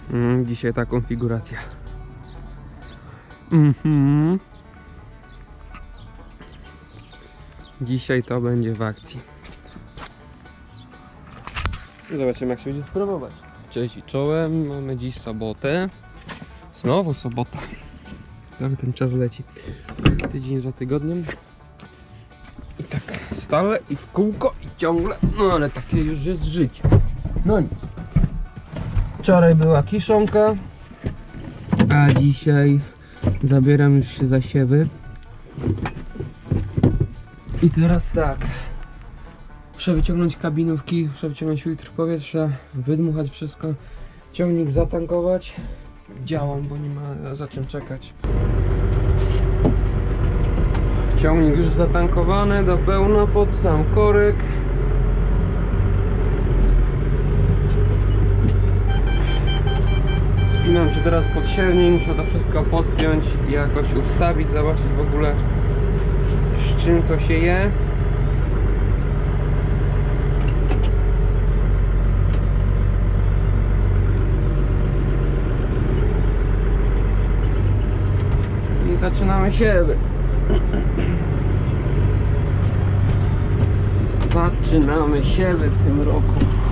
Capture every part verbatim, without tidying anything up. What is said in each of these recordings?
Mm, dzisiaj ta konfiguracja. Mhm. Dzisiaj to będzie w akcji. Zobaczymy, jak się będzie spróbować. Cześć i czołem, mamy dziś sobotę. Znowu sobota. Ale ten czas leci. Tydzień za tygodniem. I tak stale i w kółko i ciągle. No ale takie już jest życie. No nic. Wczoraj była kiszonka, a dzisiaj zabieram już się za siewy. I teraz tak. Muszę wyciągnąć kabinówki, muszę wyciągnąć filtr powietrza, wydmuchać wszystko, ciągnik zatankować. Działam, bo nie ma za czym czekać. Ciągnik już zatankowany do pełna pod sam korek. Spinam się teraz pod silnik, muszę to wszystko podpiąć i jakoś ustawić, zobaczyć w ogóle z czym to się je. I zaczynamy siewy. Zaczynamy siewy w tym roku.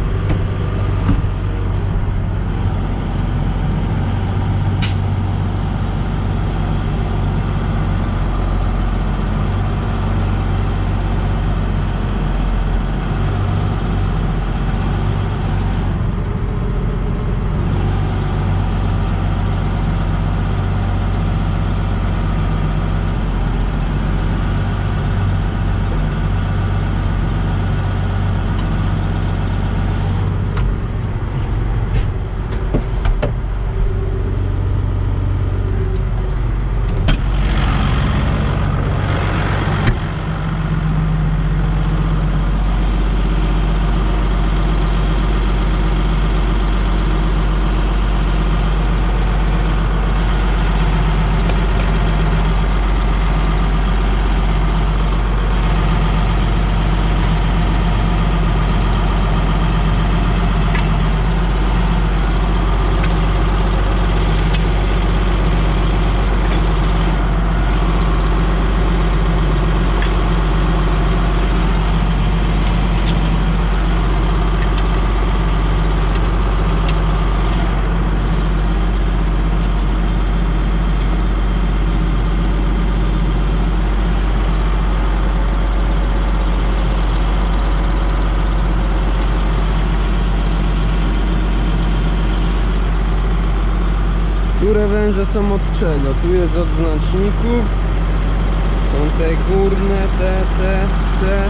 Które węże są od czego? Tu jest od znaczników. Są te górne, te, te, te.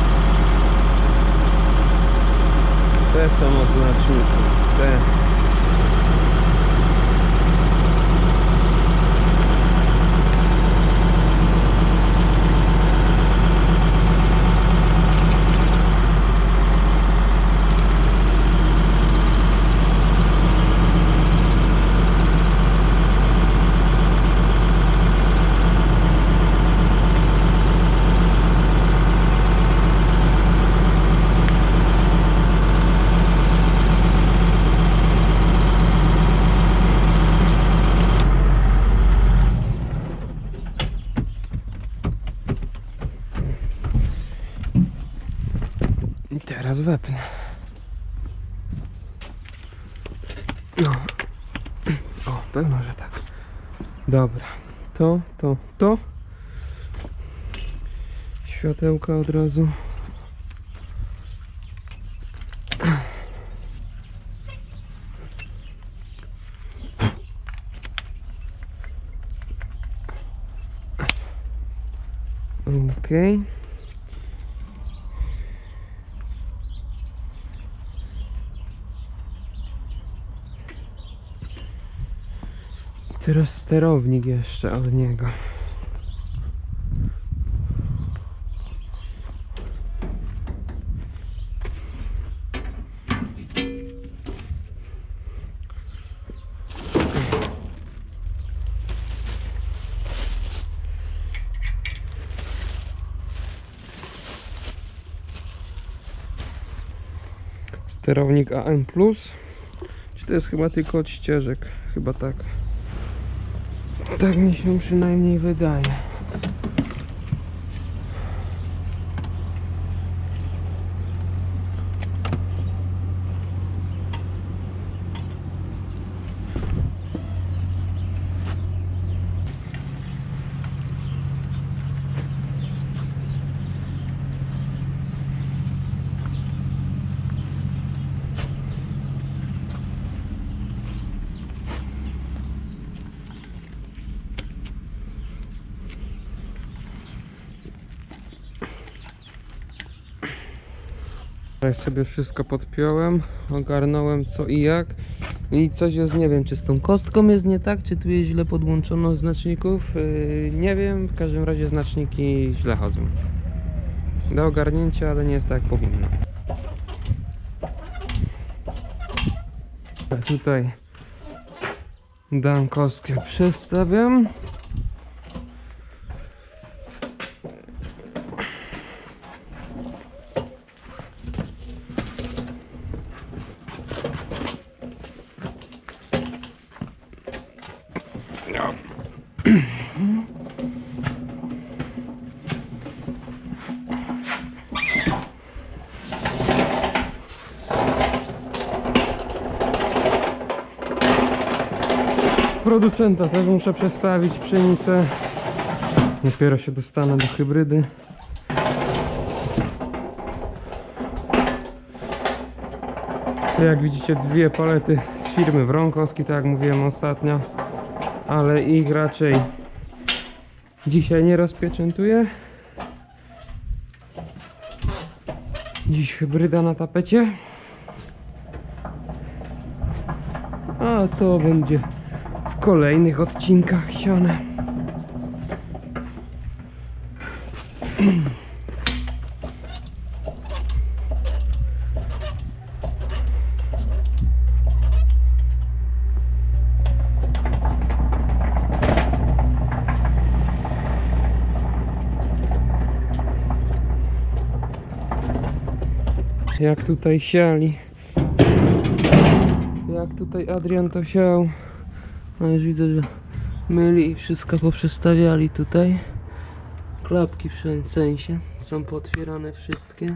Te są od znaczników. Te. I teraz wepnę. No. O, pewno, że tak. Dobra. To, to, to. Światełka od razu. Okej. Teraz sterownik jeszcze od niego. Sterownik A M plus. To jest chyba tylko od ścieżek. Chyba tak. Tak mi się przynajmniej wydaje. Tutaj sobie wszystko podpiąłem, ogarnąłem co i jak. I coś jest, nie wiem, czy z tą kostką jest nie tak, czy tu jest źle podłączono znaczników. Yy, nie wiem, w każdym razie znaczniki źle chodzą. Do ogarnięcia, ale nie jest tak jak powinno. A tutaj dam kostkę, przestawiam. Producenta też muszę przestawić pszenicę. Dopiero się dostanę do hybrydy. Jak widzicie, dwie palety z firmy Wronkowski, tak jak mówiłem ostatnio, ale ich raczej dzisiaj nie rozpieczętuję. Dziś hybryda na tapecie, a to będzie w kolejnych odcinkach siane. Jak tutaj siali, jak tutaj Adrian to siał, no już widzę, że myli i wszystko poprzestawiali tutaj. Klapki w sensie są pootwierane wszystkie.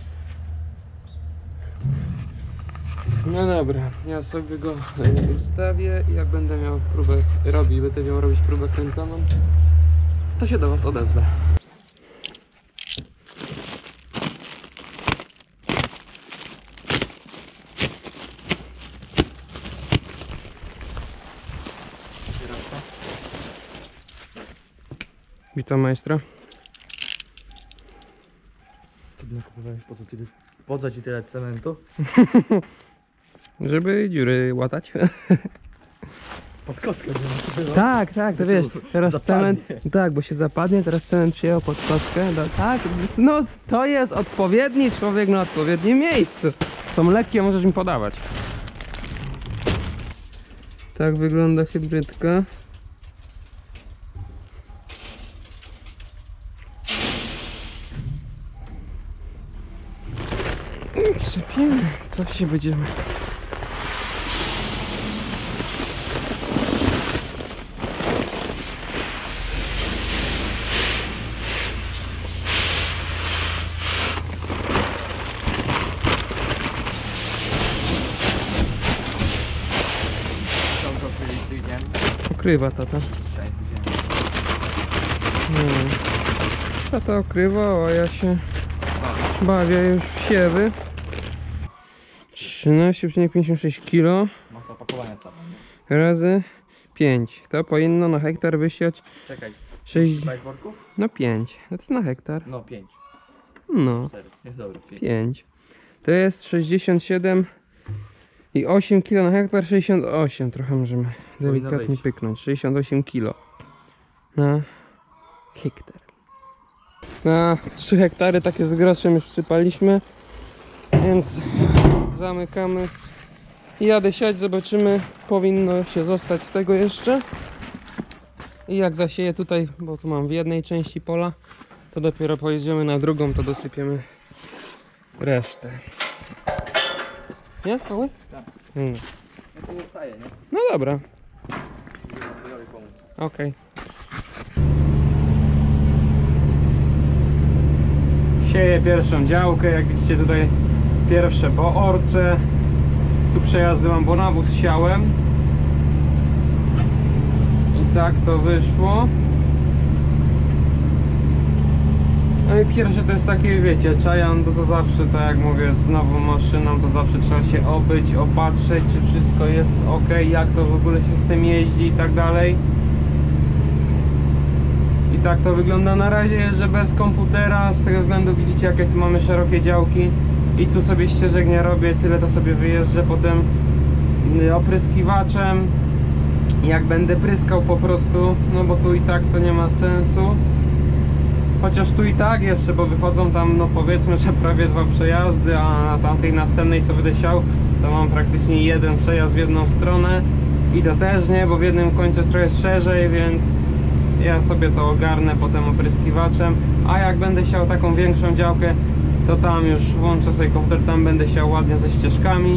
No dobra, ja sobie go ustawię i jak będę miał próbę robić, będę miał robić próbę kręconą, to się do was odezwę. Witam majstra. Co ty nakupowałeś? Po co, tyle, po co ci tyle cementu? Żeby dziury łatać. Pod kostkę. Nie? Tak, tak, to wiesz, teraz Zapadnie. cement, tak, bo się zapadnie, teraz cement przyjechał pod kostkę, no, tak, no to jest odpowiedni człowiek na odpowiednim miejscu. Są lekkie, możesz mi podawać. Tak wygląda hybrydka. Trzepiemy, coś się będziemy. Okrywa tata. No. Tata okrywa, a ja się bawię już w siewy. trzynaście przecinek pięćdziesiąt sześć kilo Masa pakowania cała. razy pięć. To powinno na hektar wysiać Czekaj. sześć. pięć worków? No pięć. To jest na hektar. No pięć. No cztery. Jest dobry. pięć. pięć. To jest sześćdziesiąt siedem i osiem kilo na hektar. Sześćdziesiąt osiem. Trochę możemy delikatnie wyjść. pyknąć. sześćdziesiąt osiem kilo na hektar. Na trzy hektary takie z groszem już wsypaliśmy, więc zamykamy i jadę siać, zobaczymy, powinno się zostać z tego jeszcze. I jak zasieję tutaj, bo tu mam w jednej części pola, to dopiero pojedziemy na drugą, to dosypiemy resztę. Nie? Mały? Tak. Hmm. to nie wstaje, nie? No dobra, Wujowi pomóc. okej. Sieję pierwszą działkę, jak widzicie tutaj pierwsze po orce. Tu przejazdy mam, bo nawóz siałem. I tak to wyszło. No i pierwsze to jest takie, wiecie, czajan, to, to zawsze, tak jak mówię, z nową maszyną, to zawsze trzeba się obyć, opatrzeć, czy wszystko jest ok, jak to w ogóle się z tym jeździ i tak dalej. I tak to wygląda na razie, że bez komputera, z tego względu widzicie, jakie tu mamy szerokie działki. I tu sobie ścieżek nie robię, tyle to sobie wyjeżdżę potem opryskiwaczem. Jak będę pryskał po prostu, no bo tu i tak to nie ma sensu. Chociaż tu i tak jeszcze, bo wychodzą tam, no powiedzmy, że prawie dwa przejazdy, a na tamtej następnej, co będę siał, to mam praktycznie jeden przejazd w jedną stronę. I to też nie, bo w jednym końcu jest trochę szerzej, więc ja sobie to ogarnę potem opryskiwaczem. A jak będę siał taką większą działkę, to tam już włączę sobie komputer, tam będę siał ładnie ze ścieżkami.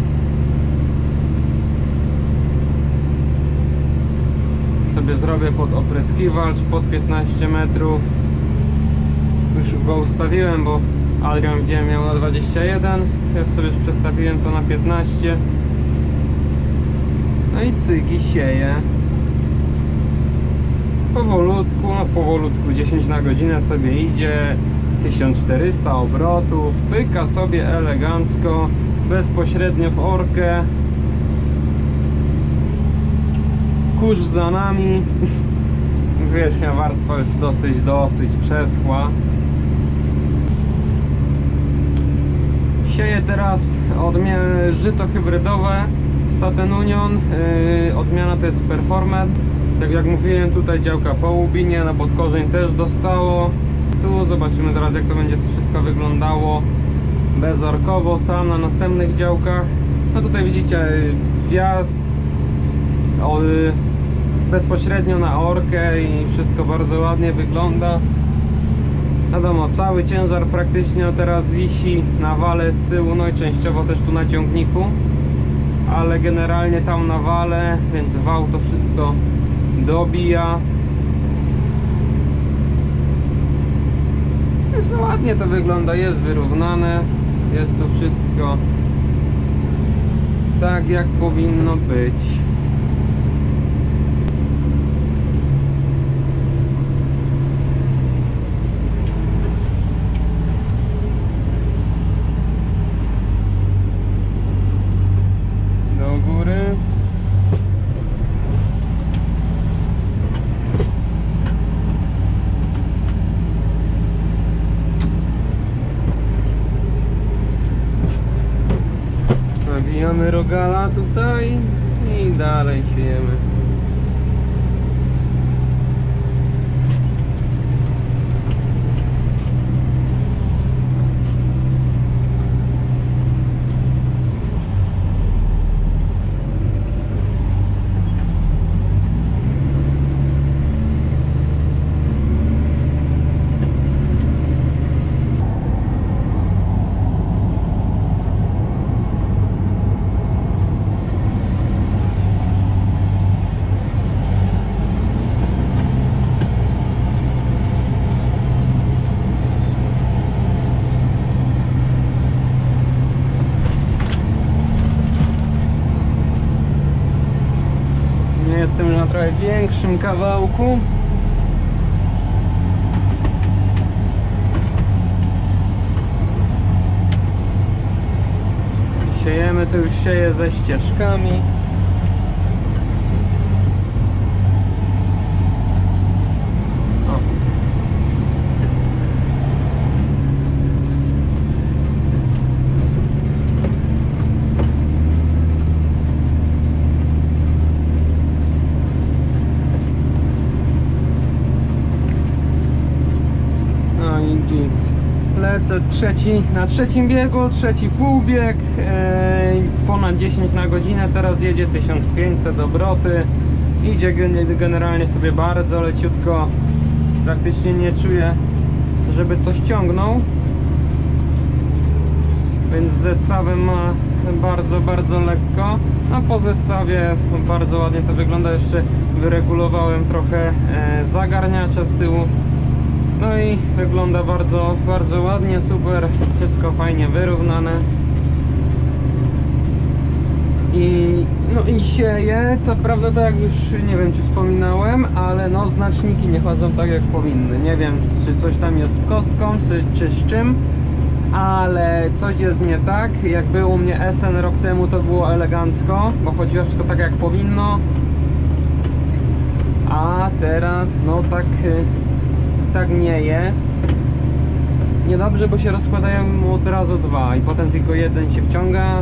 Sobie zrobię pod opryskiwacz, pod piętnaście metrów. Już go ustawiłem, bo Adrian widziałem miał na dwadzieścia jeden. Ja sobie już przestawiłem to na piętnaście. No i cygi sieję. Powolutku, no powolutku, dziesięć na godzinę sobie idzie. tysiąc czterysta obrotów. Pyka sobie elegancko, bezpośrednio w orkę. Kurz za nami. Wierzchnia warstwa już dosyć, dosyć przeschła. Sieję teraz odmianę żyto hybrydowe z Saten Union. Yy, odmiana to jest Performer. Tak jak mówiłem, tutaj działka po łubinie, na podkorzeń też dostało. Tu zobaczymy zaraz, jak to będzie to wszystko wyglądało bezorkowo tam na następnych działkach. No tutaj widzicie wjazd o, bezpośrednio na orkę i wszystko bardzo ładnie wygląda. Wiadomo, cały ciężar praktycznie teraz wisi na wale z tyłu, no i częściowo też tu na ciągniku, ale generalnie tam na wale, więc wał to wszystko dobija. Jest ładnie to wygląda, jest wyrównane, jest to wszystko tak, jak powinno być. Do góry. Nabijamy rogala tutaj i dalej siejemy. Jestem już na trochę większym kawałku. Siejemy, to już sieję ze ścieżkami. O. Lecę trzeci, na trzecim biegu, trzeci półbieg, e, ponad dziesięć na godzinę, teraz jedzie tysiąc pięćset obroty, idzie generalnie sobie bardzo leciutko, praktycznie nie czuję, żeby coś ciągnął. więc z zestawem ma bardzo, bardzo lekko, a po zestawie bardzo ładnie to wygląda. Jeszcze wyregulowałem trochę zagarniacza z tyłu, no i wygląda bardzo, bardzo ładnie, super, wszystko fajnie wyrównane. I, no i sieje, co prawda, tak jak już nie wiem czy wspominałem, ale no znaczniki nie chodzą tak jak powinny. Nie wiem czy coś tam jest z kostką, czy, czy z czym, ale coś jest nie tak. Jak był u mnie S N rok temu, to było elegancko, bo chodziło wszystko tak jak powinno, a teraz no tak, tak nie jest. Niedobrze, bo się rozkładają od razu dwa i potem tylko jeden się wciąga.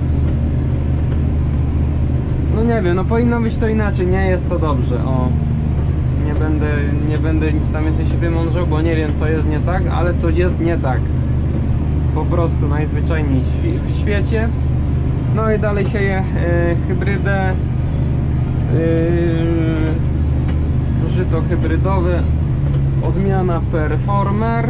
No nie wiem, no powinno być to inaczej, nie jest to dobrze, o. Nie będę, nie będę nic tam więcej się wymądrzał, bo nie wiem co jest nie tak, ale coś jest nie tak. Po prostu najzwyczajniej w świecie. No i dalej sieję yy, hybrydę, yy, żyto hybrydowe, odmiana Performer.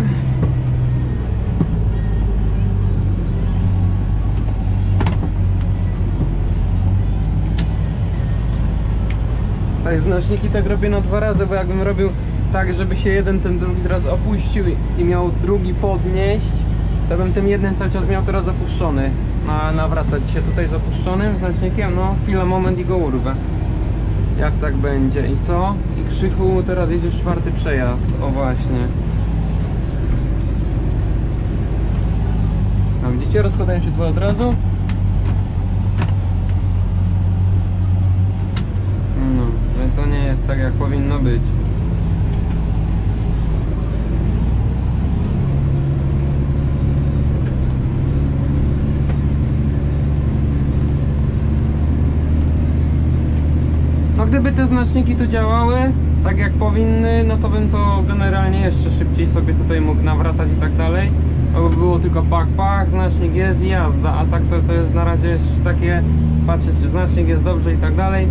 Tak, znaczniki tak robię na dwa razy, bo jakbym robił tak, żeby się jeden ten drugi teraz opuścił i miał drugi podnieść, to bym tym jednym cały czas miał teraz opuszczony. A nawracać się tutaj z opuszczonym znacznikiem, no chwila, moment i go urwę. Jak tak będzie i co? I Krzychu, teraz jedziesz czwarty przejazd, o właśnie. A widzicie, rozkładają się dwa od razu. To nie jest tak jak powinno być. No gdyby te znaczniki tu działały tak jak powinny, no to bym to generalnie jeszcze szybciej sobie tutaj mógł nawracać i tak dalej. To by było tylko pak pak, znacznik jest i jazda, a tak to, to jest na razie jeszcze takie patrzeć czy znacznik jest dobrze i tak dalej.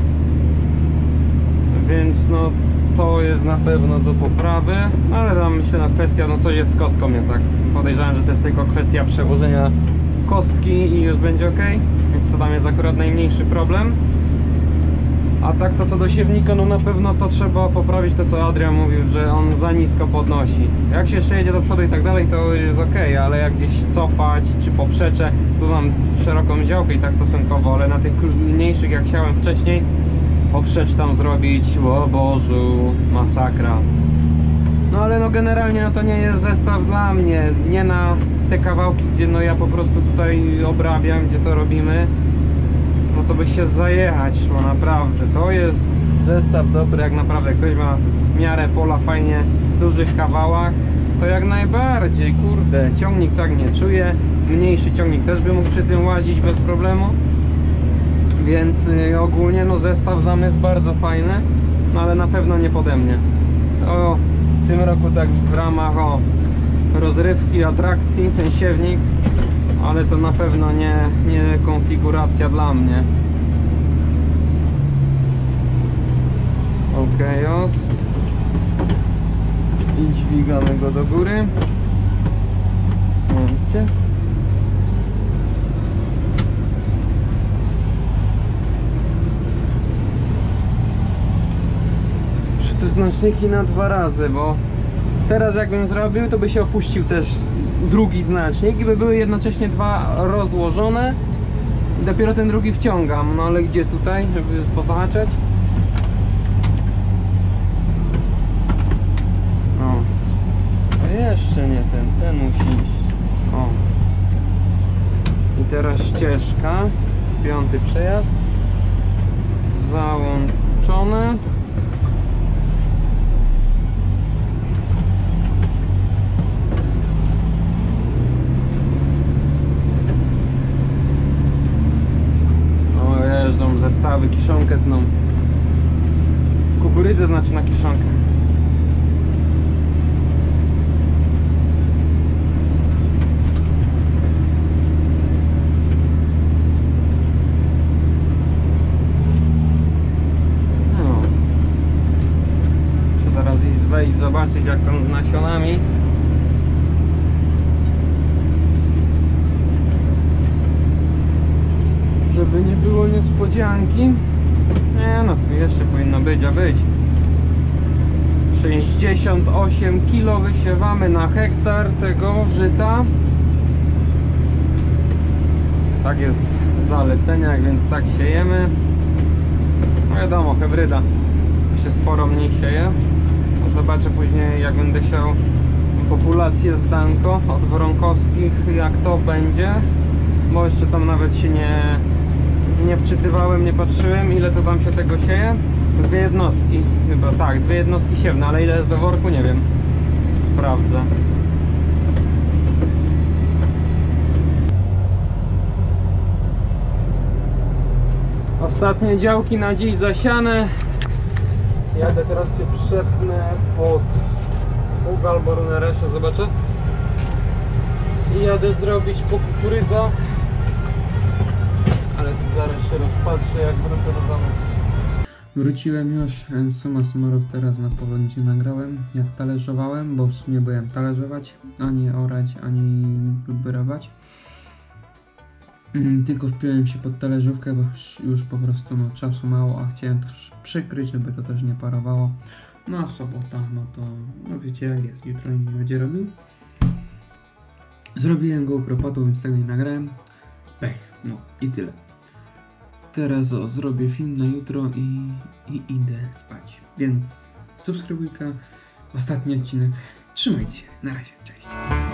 Więc no to jest na pewno do poprawy, ale tam myślę na kwestia, no coś jest z kostką nie tak. Podejrzewam, że to jest tylko kwestia przełożenia kostki i już będzie ok, więc to tam jest akurat najmniejszy problem. A tak to co do siewnika, no na pewno to trzeba poprawić to co Adrian mówił, że on za nisko podnosi. Jak się jeszcze jedzie do przodu i tak dalej, to jest ok, ale jak gdzieś cofać czy poprzecze, tu mam szeroką działkę i tak stosunkowo, ale na tych mniejszych jak chciałem wcześniej, poprzecz tam zrobić, o Bożu, masakra. No ale no generalnie no to nie jest zestaw dla mnie, nie na te kawałki, gdzie no ja po prostu tutaj obrabiam, gdzie to robimy, no to by się zajechać szło, naprawdę. To jest zestaw dobry, jak naprawdę ktoś ma miarę pola fajnie w dużych kawałach, to jak najbardziej, kurde, ciągnik tak nie czuje, mniejszy ciągnik też by mógł przy tym łazić bez problemu. Więc y, ogólnie no zestaw dla mnie jest bardzo fajny, no ale na pewno nie pode mnie. O, w tym roku tak w ramach o, rozrywki, atrakcji, ten siewnik, ale to na pewno nie, nie konfiguracja dla mnie. Ok, os. I dźwigamy go do góry. Widzicie? Znaczniki na dwa razy, bo teraz jakbym zrobił, to by się opuścił też drugi znacznik i by były jednocześnie dwa rozłożone i dopiero ten drugi wciągam, no ale gdzie tutaj, żeby pozahaczać? O, a jeszcze nie ten, ten musi iść. O. I teraz ścieżka, piąty przejazd, załączone. Zestawy, kiszonkę tną. Kukurydzę znaczy na kiszonkę. No. Muszę teraz iść wejść, zobaczyć jak tam z nasionami. Żeby nie było niespodzianki. Nie no, jeszcze powinno być, a być. sześćdziesiąt osiem kilo wysiewamy na hektar tego żyta. Tak jest w zaleceniach, więc tak siejemy. No wiadomo, hybryda się sporo mniej sieje. No zobaczę później, jak będę siał populację zdanko od woronkowskich, jak to będzie. Bo jeszcze tam nawet się nie, nie wczytywałem, nie patrzyłem, ile to tam się tego sieje. Dwie jednostki, chyba tak, dwie jednostki siewne, ale ile jest we worku, nie wiem. Sprawdzę. Ostatnie działki na dziś zasiane. Jadę teraz się przepnę pod Bóg albo Runeresie, zobaczę. I jadę zrobić po kukurydza. Ale zaraz się rozpatrzę, jak wrócę do domu. Wróciłem już, summa summarum teraz na pewno nic nie nagrałem, jak talerzowałem, bo w sumie byłem talerzować, ani orać, ani wybrawać. Tylko wpiąłem się pod talerzówkę, bo już, już po prostu no, czasu mało, a chciałem to przykryć, żeby to też nie parowało. No a sobota, no to no wiecie jak jest, jutro nie będzie robił. Zrobiłem GoPro padło, więc tego nie nagrałem. Pech, no i tyle. Teraz o, zrobię film na jutro i, i idę spać. Więc subskrybujka, ostatni odcinek. Trzymajcie się, na razie, cześć.